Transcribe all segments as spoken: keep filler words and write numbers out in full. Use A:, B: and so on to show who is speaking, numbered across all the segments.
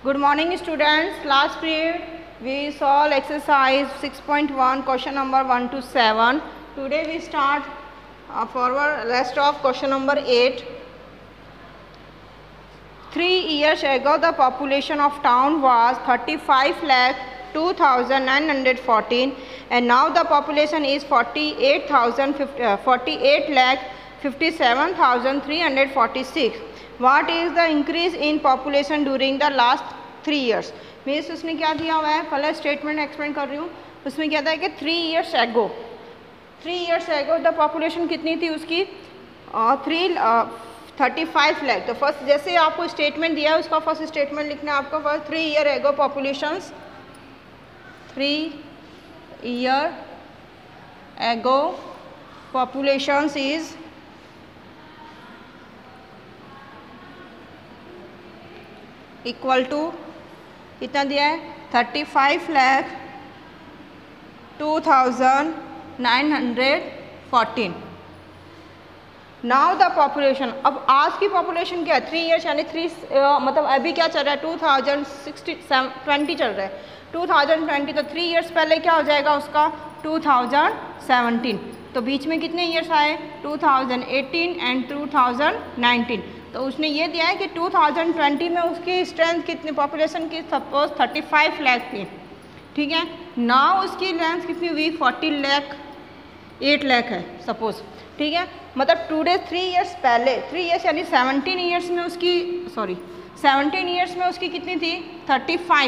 A: Good morning students. Last period we solved exercise six point one question number one to seven. Today we start uh, forward rest of question number eight. Three years ago the population of town was thirty-five lakh two thousand nine hundred fourteen and now the population is forty-eight thousand forty-eight lakh fifty-seven thousand three hundred forty-six. What is the increase in population during the last three years? Means उसने क्या दिया हुआ है, पहले statement explain कर रही हूँ. उसमें क्या था कि three years ago three years ago the population कितनी थी उसकी, थ्री थर्टी फाइव लैख. तो फर्स्ट जैसे आपको स्टेटमेंट दिया है उसका फर्स्ट स्टेटमेंट लिखना है आपको. First three year ago populations three year ago populations is equal to कितना दिया है, thirty five lakh two thousand nine hundred fourteen. Now the population, अब आज की पॉपुलेशन क्या है, थ्री ईयर्स यानी थ्री मतलब अभी क्या चल रहा है, टू थाउजेंड सिक्सटी ट्वेंटी चल रहा है, टू थाउजेंड ट्वेंटी. तो थ्री ईयर्स पहले क्या हो जाएगा उसका, टू थाउजेंड सेवेंटीन. तो बीच में कितने ईयर्स आए, two thousand eighteen and two thousand nineteen. तो उसने ये दिया है कि टू थाउजेंड ट्वेंटी में उसकी स्ट्रेंथ कितनी, पॉपुलेशन की सपोज थर्टी फाइव लाख थी, ठीक है. नाउ उसकी लेंथ कितनी हुई, फोर्टी लाख एट लाख है सपोज, ठीक है. मतलब टू डेज थ्री ईयर्स पहले, थ्री ईयर्स यानी सेवनटीन ईयर्स में उसकी सॉरी सेवनटीन ईयर्स में उसकी कितनी थी, थर्टी फाइव.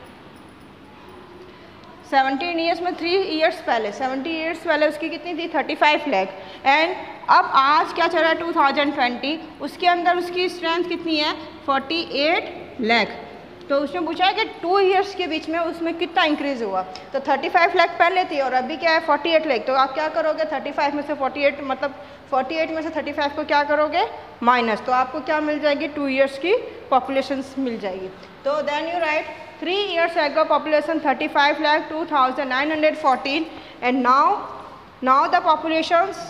A: सेवनटीन ईयर्स में थ्री ईयर्स पहले सेवेंटी ईयर्स पहले उसकी कितनी थी, थर्टी फाइव लाख. एंड अब आज क्या चल रहा है, टू थाउजेंड ट्वेंटी, उसके अंदर उसकी स्ट्रेंथ कितनी है, फोर्टी एट लाख. तो उसने पूछा है कि टू ईयर्स के बीच में उसमें कितना इंक्रीज़ हुआ. तो थर्टी फाइव लाख पहले थी और अभी क्या है, फोर्टी एट लाख. तो आप क्या करोगे, थर्टी फाइव में से फोर्टी एट मतलब फोर्टी एट में से थर्टी फाइव को क्या करोगे, माइनस. तो आपको क्या मिल जाएगी, टू ईयर्स की पॉपुलेशन मिल जाएगी. तो then you write three years ago population thirty five lakh two thousand nine hundred fourteen and now now the populations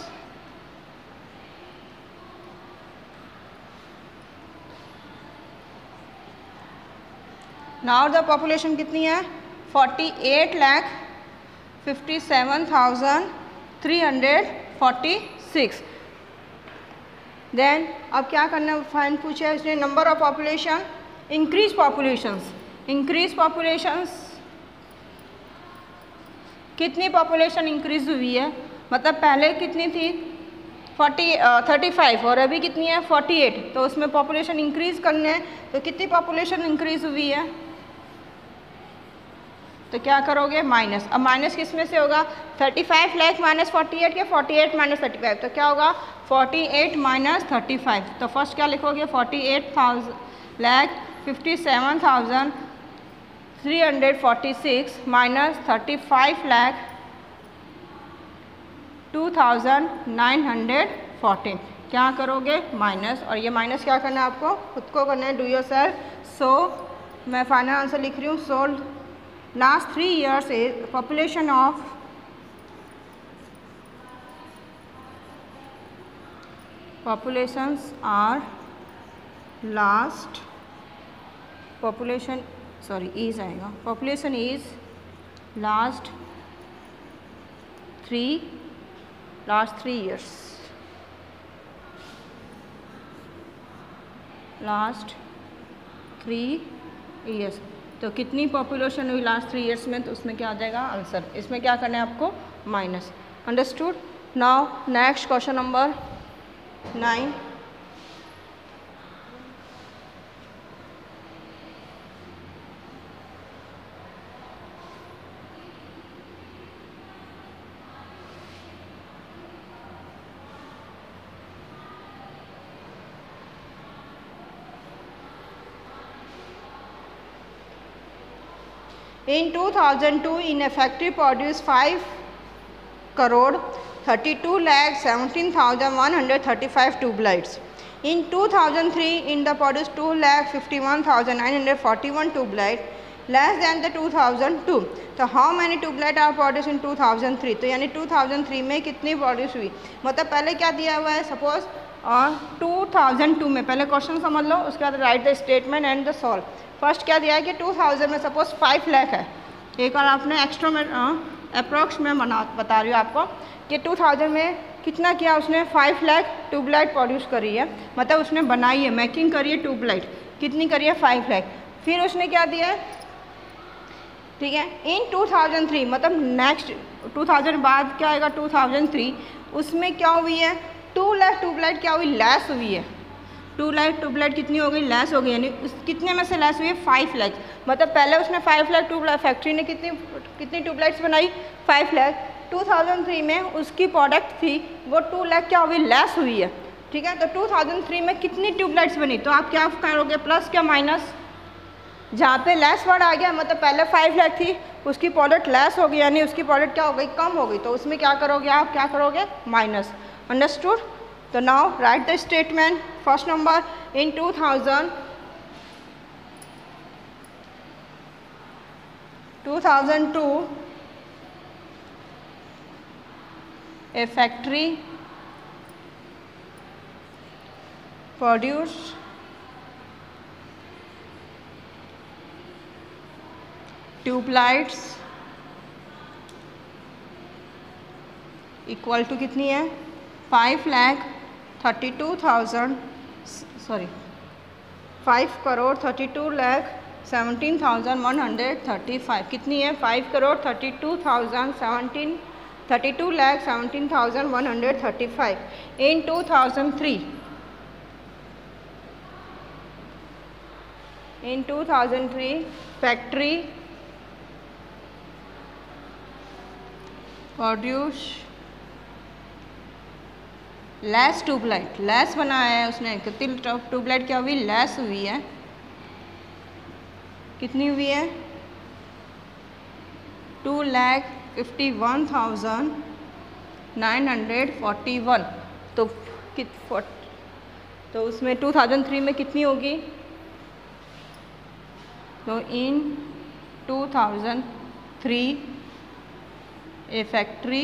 A: now the population कितनी है, forty eight lakh fifty seven thousand three hundred forty six. Then अब क्या करना, fine पूछा है उसने, number of population increase populations increase populations कितनी population increase हुई है, मतलब पहले कितनी थी, फोर्टी थर्टी फाइव और अभी कितनी है, फोर्टी एट. तो उसमें पॉपुलेशन इंक्रीज करने है, तो कितनी पॉपुलेशन इंक्रीज हुई है, तो क्या करोगे, माइनस. अब माइनस किस में से होगा, thirty five lakh minus forty eight के forty eight minus thirty five. तो क्या होगा, forty eight minus thirty five. तो फर्स्ट क्या लिखोगे, forty eight thousand lakh fifty seven thousand three hundred forty six minus thirty five lakh two thousand nine hundred fourteen. क्या करोगे, minus. और ये माइनस क्या करना है आपको, खुद को करना है, डू योर सेल्फ. सो मैं फाइनल आंसर लिख रही हूँ. So last three years is population of populations are last population sorry is आएगा, population is last three last three years last three years. तो कितनी पॉपुलेशन हुई लास्ट थ्री ईयर्स में, तो उसमें क्या आ जाएगा आंसर. इसमें क्या करना है आपको, minus. Understood. Now next question number nine. In two thousand two, in a factory produced five crore thirty-two lakh seventeen thousand one hundred thirty-five tube lights. In two thousand three, in the produced two lakh fifty-one thousand nine hundred forty-one tube lights, less than the two thousand two. तो how many tube light are produced in two thousand three? तो यानी two thousand three में कितनी produce हुई, मतलब पहले क्या दिया हुआ है, सपोज और टू थाउजेंड टू में, पहले क्वेश्चन समझ लो, उसके बाद write the statement and the solve. First क्या दिया है कि टू थाउजेंड में सपोज फाइव लाख है, एक और आपने एक्स्ट्रा में अप्रॉक्स में बना बता रही हूँ आपको कि टू थाउजेंड में कितना किया उसने, फाइव लाख ट्यूबलाइट प्रोड्यूस करी है, मतलब उसने बनाई है, मेकिंग करी है ट्यूबलाइट, कितनी करी है, फाइव लाख। फिर उसने क्या दिया है, ठीक है, इन टू थाउजेंड थ्री, मतलब नेक्स्ट टू थाउजेंड बाद क्या आएगा, टू थाउजेंड थ्री, उसमें क्या हुई है, टू लाख ट्यूबलाइट क्या हुई, लेस हुई है। टू लाख ट्यूबलाइट कितनी हो गई, लेस हो गई, यानी उस कितने में से लेस हुई है, फाइव लाख। मतलब पहले उसने फाइव लाख ट्यूबलाइट, फैक्ट्री ने कितनी कितनी ट्यूबलाइट्स बनाई, five lakh. Two thousand three में उसकी प्रोडक्ट थी वो टू लाख क्या हुई, लेस हुई है, ठीक है। तो टू थाउजेंड थ्री में कितनी ट्यूबलाइट्स बनी, तो आप क्या करोगे, प्लस क्या माइनस, जहाँ पे लेस वर्ड आ गया मतलब पहले फाइव लाख थी, उसकी प्रोडक्ट लेस हो गई, यानी उसकी प्रोडक्ट क्या हो गई, कम हो गई, तो उसमें क्या करोगे आप, क्या करोगे, माइनस। अंडरस्टूड। तो now write the statement. First number, in two thousand two thousand two a factory produced tube lights equal to कितनी है, five lakh thirty two thousand sorry five crore thirty two lakh seventeen thousand one hundred thirty five, कितनी है, five crore thirty two thousand seventeen thirty two lakh seventeen thousand one hundred thirty five in two thousand three. In two thousand three factory produce less tubelight, less बनाया है उसने, कितनी tubelight क्या हुई, less हुई है, कितनी हुई है, two lakh fifty one thousand nine hundred forty one. तो कित तो उसमें टू थाउजेंड थ्री में कितनी होगी, तो in two thousand three a factory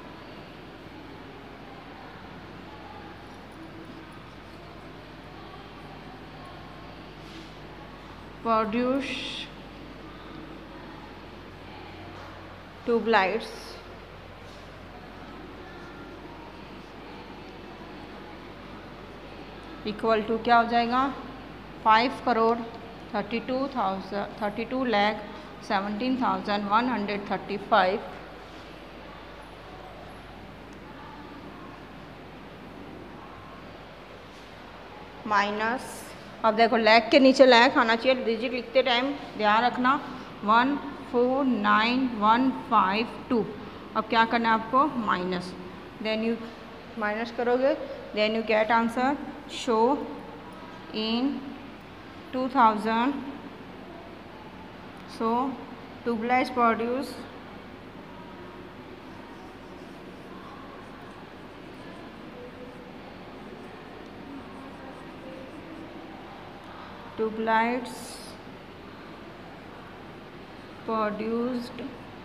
A: produce tubelights equal to क्या हो जाएगा, five crore thirty two thousand thirty two lakh seventeen thousand one hundred thirty five minus, अब देखो लैख के नीचे लैख आना चाहिए, डिजिट लिखते टाइम ध्यान रखना, one four nine one five two. अब क्या करना है आपको, माइनस, देन यू माइनस करोगे, then you get answer, show in two thousand so tubelights produce tubelights produced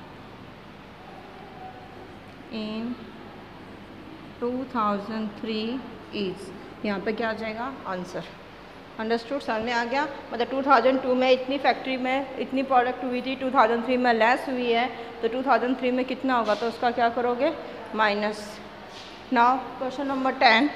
A: in two thousand three is, यहाँ पे क्या आ जाएगा, आंसर। अंडरस्टूड, समझ में आ गया। मतलब टू थाउजेंड टू में इतनी फैक्ट्री में इतनी प्रोडक्ट हुई थी, टू थाउजेंड थ्री में लेस हुई है, तो टू थाउजेंड थ्री में कितना होगा, तो उसका क्या करोगे, minus. Now question number ten,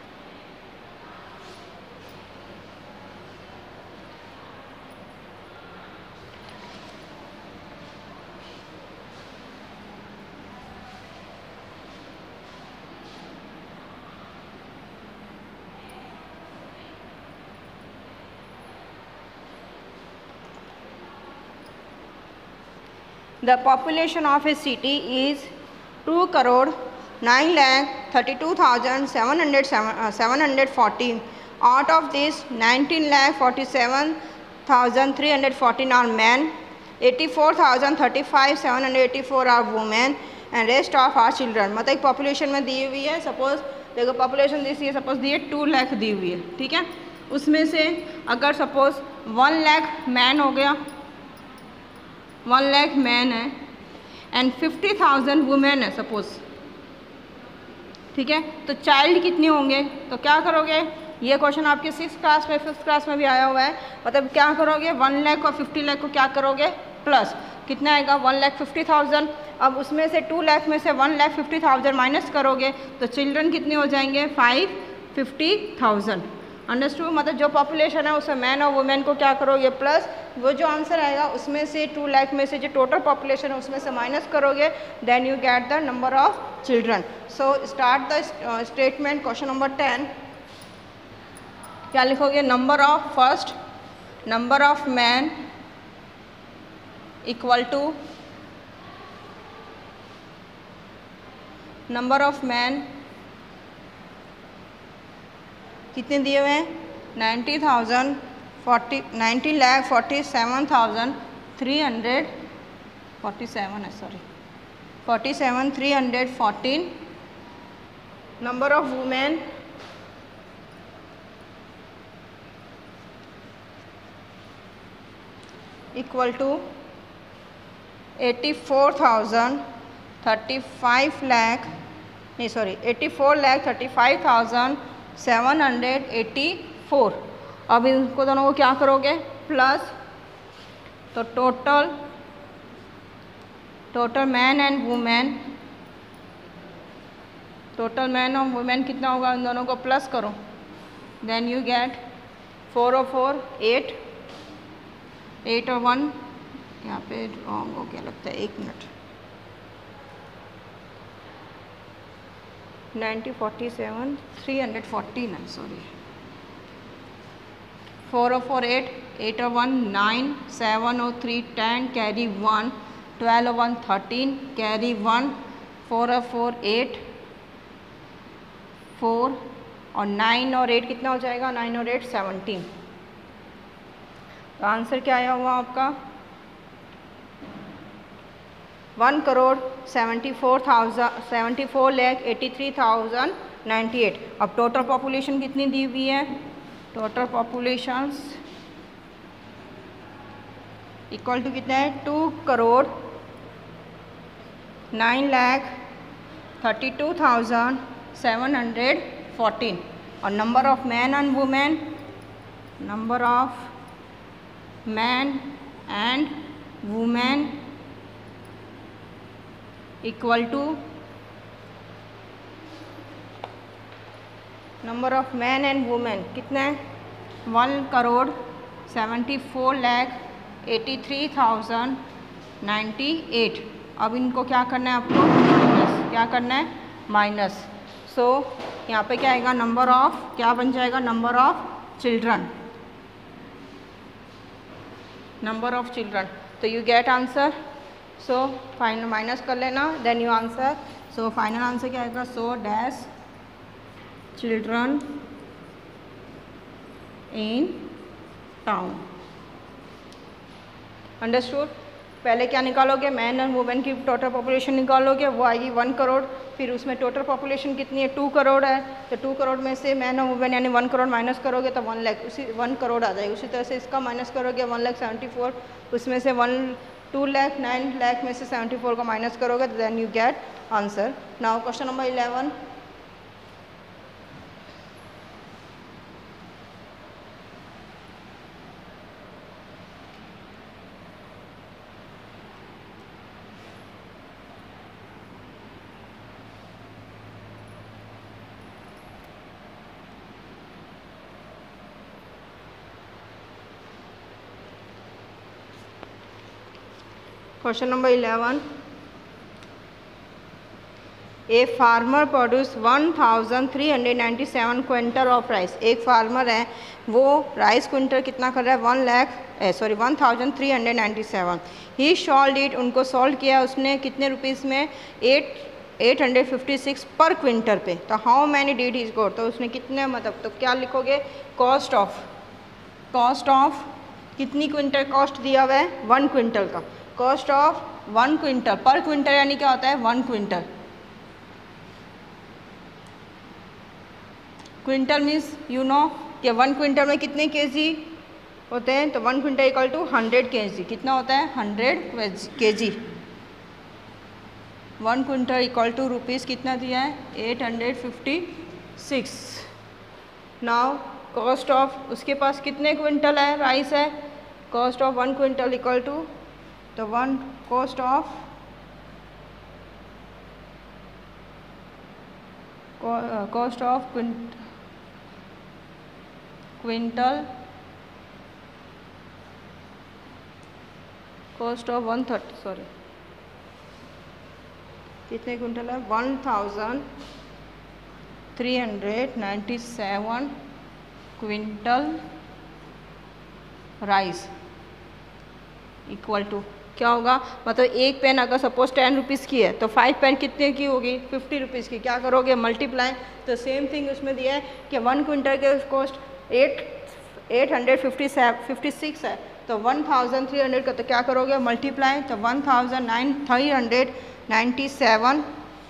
A: the population of a city is two crore nine lakh thirty-two thousand seven hundred fourteen. Out of this, nineteen lakh forty-seven thousand three hundred fourteen are men, eighty-four thousand thirty-five seven hundred eighty-four are women and rest of are children. मतलब एक population में दी हुई है, suppose देखो population दी है, suppose दी है to lakh दी हुई है, ठीक है। उसमें से अगर सपोज वन लाख मैन हो गया, वन लाख मैन है एंड फिफ्टी थाउजेंड वुमेन है सपोज, ठीक है। तो चाइल्ड कितने होंगे, तो क्या करोगे, ये क्वेश्चन आपके सिक्स क्लास में फिफ्थ क्लास में भी आया हुआ है। मतलब क्या करोगे, वन लाख और फिफ्टी लाख को क्या करोगे प्लस, कितना आएगा वन लाख फिफ्टी थाउजेंड। अब उसमें से टू लाख में से one lakh fifty thousand minus करोगे तो चिल्ड्रन कितने हो जाएंगे, फाइव फिफ्टी थाउजेंड। अंडरस्टूड। मतलब जो पॉपुलेशन है उसमें मैन और वुमेन को क्या करोगे प्लस, वो जो आंसर आएगा उसमें से टू लाख में से जो टोटल पॉपुलेशन है उसमें से माइनस करोगे, then you get the number of children. So start the statement. Question number ten क्या लिखोगे, number of first number of man equal to number of man कितने दिए हुए हैं, ninety thousand forty ninety lakh forty seven thousand three hundred forty seven है sorry forty seven three hundred fourteen. Number of women equal to eighty four thousand thirty five lakh नहीं sorry eighty four lakh thirty five thousand seven hundred eighty four. अब इनको दोनों को क्या करोगे plus, तो total total man and women total man और women कितना होगा, इन दोनों को प्लस करो, देन यू गेट फोर और फोर एट एट और वन यहाँ पे रॉन्ग हो गया लगता है, एक minute, ninety forty seven three hundred fourteen है सॉरी, फोर और फोर एट एट और वन नाइन सेवन और three ten carry one twelve और one thirteen carry one four और फोर एट फोर और नाइन और एट कितना हो जाएगा, नाइन और एट सेवनटीन। तो आंसर क्या आया हुआ आपका, one crore seventy four thousand seventy four lakh eighty three thousand ninety eight. अब टोटल पॉपुलेशन कितनी दी हुई है, टोटल पॉपुलेशंस इक्वल टू कितना है, two crore nine lakh thirty two thousand seven hundred fourteen. और number of man and women number of man and women equal to number of man and women कितना है, one crore seventy four lakh eighty three thousand ninety eight. अब इनको क्या करना है आपको, minus, क्या करना है माइनस। सो यहाँ पे क्या आएगा, नंबर ऑफ क्या बन जाएगा, number of children number of children. तो you get answer. So final minus कर लेना, then you answer. So final answer क्या आएगा, so dash children in town. Understood. पहले क्या निकालोगे, मैन एंड वुमेन की टोटल पॉपुलेशन निकालोगे, वो आएगी वन करोड़। फिर उसमें टोटल पॉपुलेशन कितनी है, टू करोड़ है, तो टू करोड़ में से मैन और वुमेन यानी वन करोड़ माइनस करोगे तो वन लाख उसी वन करोड़ आ जाएगी। उसी तरह से इसका माइनस करोगे वन लाख सेवेंटी फोर, उसमें से one two lakh nine lakh में से सेवेंटी फोर को माइनस करोगे तो then you get answer. Now question number eleven. Question number eleven. A farmer produce one thousand three hundred ninety-seven quintal of rice. एक farmer है वो राइस क्विंटल कितना कर रहा है, one lakh sorry one thousand three hundred ninety seven. He sold it, उनको solve किया उसने कितने रुपीज़ में, eight eight hundred fifty six per quintal पे। तो how many did he score, तो उसने कितने मतलब, तो क्या लिखोगे, कॉस्ट ऑफ कॉस्ट ऑफ कितनी क्विंटल कॉस्ट दिया हुआ है, वन क्विंटल का cost of one quintal per quintal यानी क्या होता है, one quintal. Quintal means you know कि वन क्विंटल में कितने केजी होते हैं, तो one quintal equal to hundred KG. कितना होता है, hundred KG. One quintal equal to rupees कितना दिया है, eight hundred fifty six. Now cost of, उसके पास कितने क्विंटल है राइस है, cost of one quintal equal to, तो one cost of cost of quintal cost of one thirty sorry कितने क्विंटल है, one thousand three hundred ninety seven quintal rice equal to क्या होगा, मतलब एक पेन अगर सपोज टेन रुपीज़ की है तो फाइव पेन कितने की होगी, फिफ्टी रुपीज़ की। क्या करोगे, मल्टीप्लाई। तो सेम थिंग उसमें दिया है कि वन क्विंटल के cost eight eight hundred fifty fifty six है, तो वन थाउजेंड थ्री हंड्रेड का तो क्या करोगे, मल्टीप्लाई। तो one thousand nine three hundred ninety seven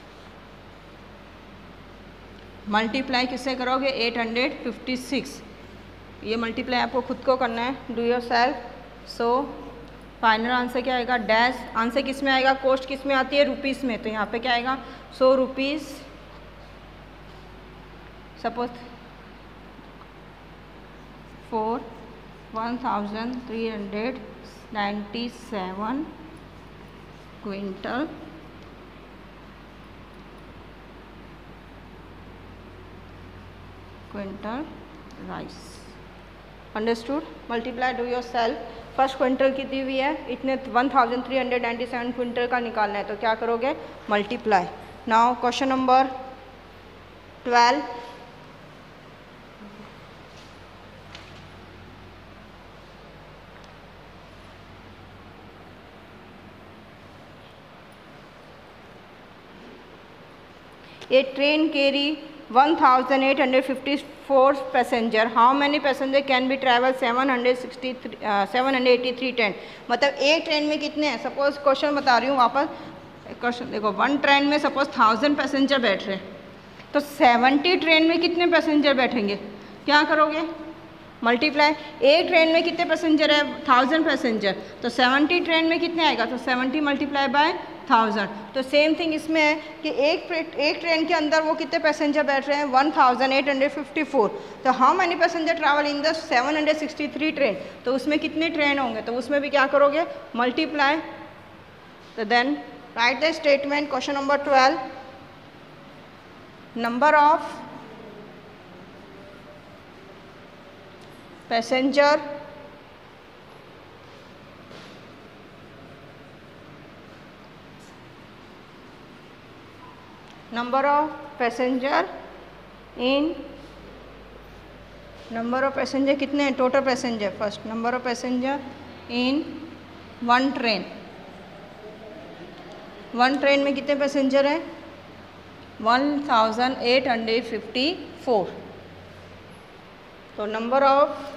A: multiply किससे करोगे, एट हंड्रेड फिफ्टी सिक्स। ये मल्टीप्लाई आपको खुद को करना है, do yourself. So final answer क्या आएगा, डैश। आंसर किस में आएगा, कॉस्ट किस में आती है, रुपीज़ में। तो यहाँ पे क्या आएगा, सौ rupees suppose four one thousand three hundred ninety seven quintal quintal rice. Understood. Multiply, do yourself. First quintal की दी हुई है, इतने one thousand three hundred ninety seven quintal का निकालना है, तो क्या करोगे, multiply. Now question number twelve. A train carry one thousand eight hundred fifty-four passenger. How many passenger can be travel seven hundred sixty-three uh, seven hundred eighty-three train. मतलब एक train में कितने हैं, सपोज क्वेश्चन बता रही हूँ वापस। Question देखो, वन ट्रेन में सपोज थाउजेंड पैसेंजर बैठ रहे हैं, तो सेवेंटी ट्रेन में कितने पैसेंजर बैठेंगे, क्या करोगे, मल्टीप्लाई। एक ट्रेन में कितने पैसेंजर है, थाउजेंड पैसेंजर, तो सेवेंटी ट्रेन में कितने आएगा, तो सेवेंटी मल्टीप्लाई बाय थाउजेंड। तो सेम थिंग इसमें है कि एक एक ट्रेन के अंदर वो कितने पैसेंजर बैठ रहे हैं, one thousand eight hundred fifty four. तो how many passenger travel in the seven hundred sixty three train, तो उसमें कितने ट्रेन होंगे, तो उसमें भी क्या करोगे, मल्टीप्लाई। तो then write the statement. Question number twelve, number of passenger number of passenger in number of passenger कितने हैं, total passenger. First number of passenger in one train, one train में कितने पैसेंजर हैं, one thousand eight hundred fifty four. तो number of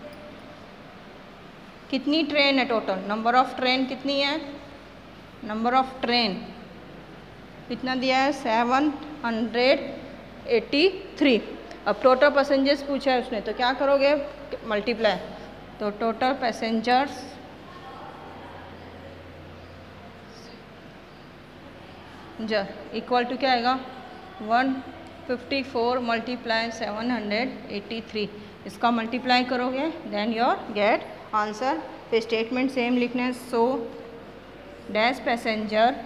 A: कितनी train है total, number of train कितनी है, नंबर ऑफ ट्रेन कितना दिया है, सेवन हंड्रेड एटी थ्री। अब टोटल पैसेंजर्स पूछा है उसने, तो क्या करोगे, मल्टीप्लाई। तो टोटल पैसेंजर्स जो इक्वल टू क्या आएगा, one fifty four multiply seven hundred eighty three. इसका मल्टीप्लाई करोगे देन योर गेट आंसर। फिर स्टेटमेंट सेम लिखना है, so dash passenger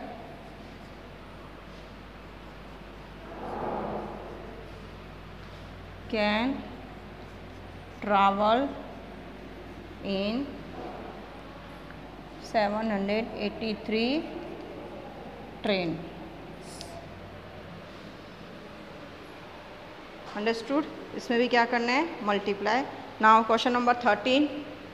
A: can travel in seven hundred eighty three train। Understood. इसमें भी क्या करना है, multiply. Now question number thirteen.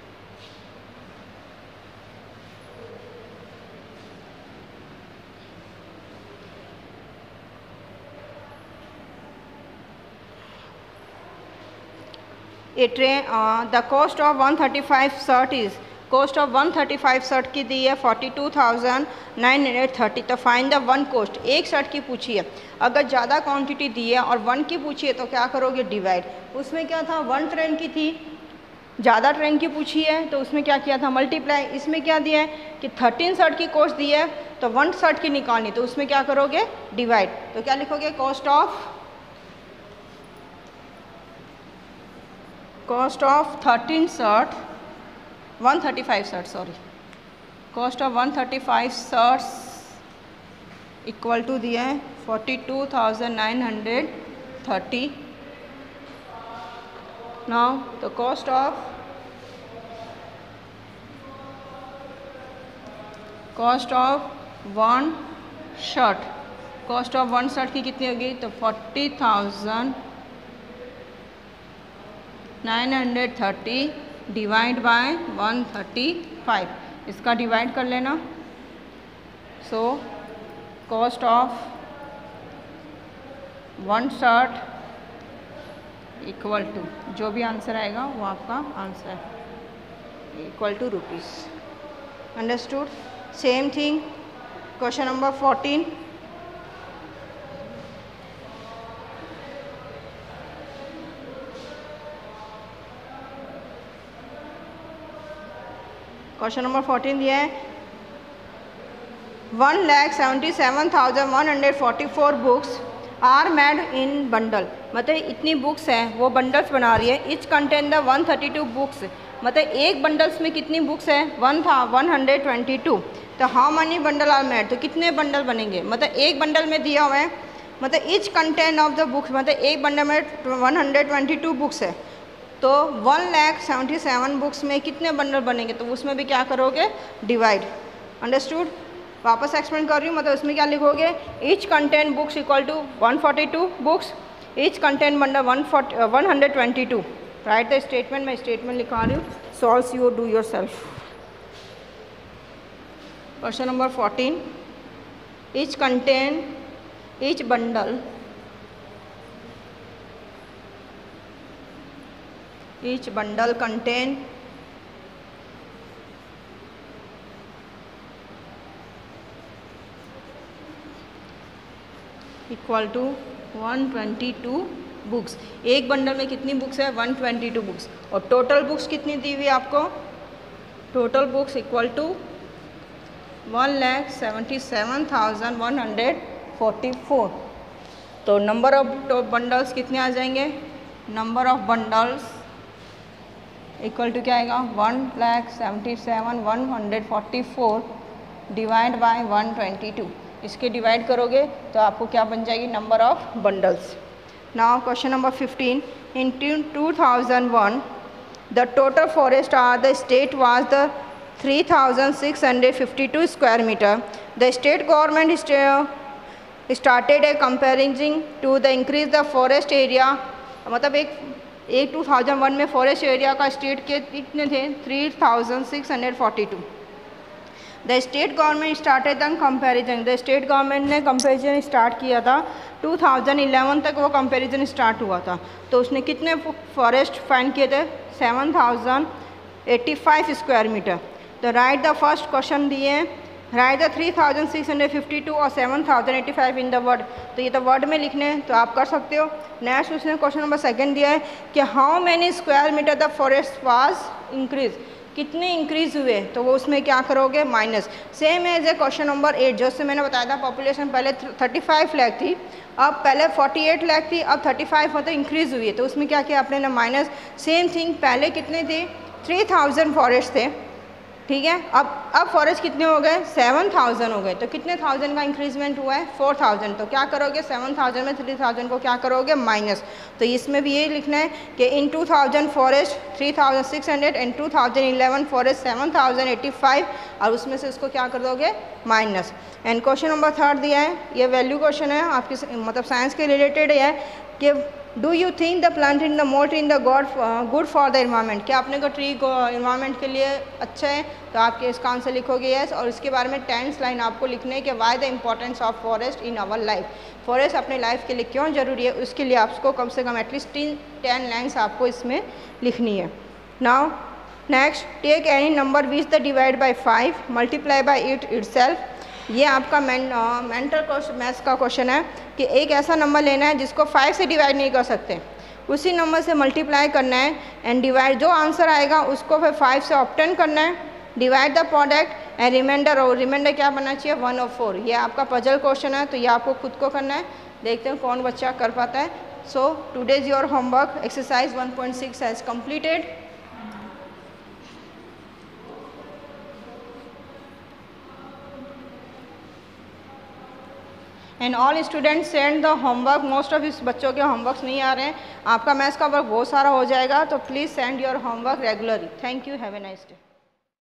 A: A train the cost of one thirty five shirt is, cost of one thirty five shirt की दी है forty two thousand nine hundred thirty. तो find the one cost, एक shirt की पूछी है, अगर ज़्यादा क्वांटिटी दी है और वन की पूछी है तो क्या करोगे, डिवाइड। उसमें क्या था, वन ट्रेन की थी, ज़्यादा ट्रेन की पूछी है तो उसमें क्या किया था मल्टीप्लाई, इसमें क्या दिया है कि थर्टीन शर्ट की कॉस्ट दी है तो वन शर्ट की निकालनी, तो उसमें क्या करोगे डिवाइड, तो क्या लिखोगे cost of cost of thirteen shirt one thirty five shirt sorry cost of one thirty five shirts equal to दिया है forty two thousand nine hundred thirty. Now the cost of cost of one shirt, cost of one shirt की कितनी होगी तो forty thousand nine hundred thirty divide by one thirty five, इसका divide कर लेना। So cost of one shirt equal to जो भी answer आएगा वो आपका आंसर है equal to rupees. Understood. Same thing question number fourteen, question number fourteen दिया है one lakh seventy seven thousand one hundred forty four books are made in bundle, मतलब इतनी बुक्स हैं वो बंडल्स बना रही है। Each contain the one thirty two books, मतलब एक बंडल्स में कितनी बुक्स है वन था वन हंड्रेड ट्वेंटी टू, तो how many bundle are made, तो कितने बंडल बनेंगे, मतलब एक बंडल में दिया हुआ है, मतलब each content of the books, मतलब एक बंडल में one hundred twenty two books है तो one lakh seventy seven books में कितने बंडल बनेंगे, तो उसमें भी क्या करोगे डिवाइड। अंडरस्टूड। वापस एक्सप्लेन कर रही हूँ, मतलब उसमें क्या लिखोगे each content books equal to one forty two books, each content bundle one forty one hundred twenty two. Write the statement, मैं स्टेटमेंट लिखा रही हूँ, solve you do yourself. Question number fourteen, each content each bundle each bundle contain equal to one twenty two books. एक bundle में कितनी books है one twenty two books, और total books कितनी दी हुई आपको, total books equal to one lakh seventy seven thousand one hundred forty four. तो नंबर ऑफ बंडल्स कितने आ जाएंगे, number of bundles equal to क्या आएगा one lakh seventy seven one hundred forty four divide by one twenty two, इसके divide करोगे तो आपको क्या बन जाएगी number of bundles. Now question number fifteen, in two thousand one the total forest are the state was the three thousand six hundred fifty to square metre. The state government started a comparing to the increase the forest area, मतलब एक एक two thousand one में forest area का state के कितने थे three thousand six hundred forty two. The state government started the comparison, the state government ने comparison start किया था टू थाउजेंड इलेवन तक वो कंपेरिजन स्टार्ट हुआ था, तो उसने कितने फॉरेस्ट फाइंड किए थे seven thousand eighty five square metre. तो राइट द फर्स्ट क्वेश्चन दिए हैं, right the three thousand six hundred fifty two और seven thousand eighty five in the word, तो ये तो वर्ड में लिखने हैं तो आप कर सकते हो। नेक्स्ट उसने क्वेश्चन नंबर सेकंड दिया है कि how many square metre the forest was increase, कितने इंक्रीज हुए, तो वो उसमें क्या करोगे minus. Same as a question number eight, जो से मैंने बताया था पॉपुलेशन पहले थर्टी फाइव लाख थी, अब पहले फोर्टी एट लाख थी, अब थर्टी फाइव मतलब इंक्रीज हुई है, तो उसमें क्या किया आपने ना माइनस। सेम थिंग पहले कितने थे थ्री थाउजेंड फॉरेस्ट थे, ठीक है, अब अब फॉरेस्ट कितने हो गए सेवन थाउजेंड हो गए, तो कितने थाउजेंड का इंक्रीजमेंट हुआ है फोर थाउजेंड, तो क्या करोगे सेवन थाउजेंड में थ्री थाउजेंड को क्या करोगे माइनस। तो इसमें भी ये लिखना है कि in two thousand forest three thousand six hundred and two thousand eleven forest seven thousand eighty five, और उसमें से उसको क्या कर दोगे minus. And question number third दिया है, ये वैल्यू क्वेश्चन है आपकी मतलब साइंस के रिलेटेड है कि do you think the plant in the more in the god good for the environment, क्या आपने को ट्री इन्वायरमेंट के लिए अच्छा है, तो आपके इसका आंसर लिखोगे यस, और इसके बारे में टेंस लाइन आपको लिखने है कि why the importance of forest in our life, forest अपने लाइफ के लिए क्यों ज़रूरी है, उसके लिए आपको कम से कम एटलीस्ट टीन टेन लाइन्स आपको इसमें लिखनी है। Now next, take any number which the divide by five multiply by it itself. ये आपका मेंटल मैथ्स का क्वेश्चन है कि एक ऐसा नंबर लेना है जिसको फाइव से डिवाइड नहीं कर सकते, उसी नंबर से मल्टीप्लाई करना है एंड डिवाइड, जो आंसर आएगा उसको फिर फाइव से ऑब्टेन करना है, divide the product and remainder, और रिमाइंडर क्या बनना चाहिए वन और फोर। ये आपका पजल क्वेश्चन है, तो ये आपको खुद को करना है, देखते हैं कौन बच्चा कर पाता है। So today's your homework exercise one point six has completed. And all students send the homework, most of इस बच्चों के होमवर्क्स नहीं आ रहे हैं, आपका मैथ्स का वर्क बहुत सारा हो जाएगा, तो please send your homework regularly. Thank you, have a nice day.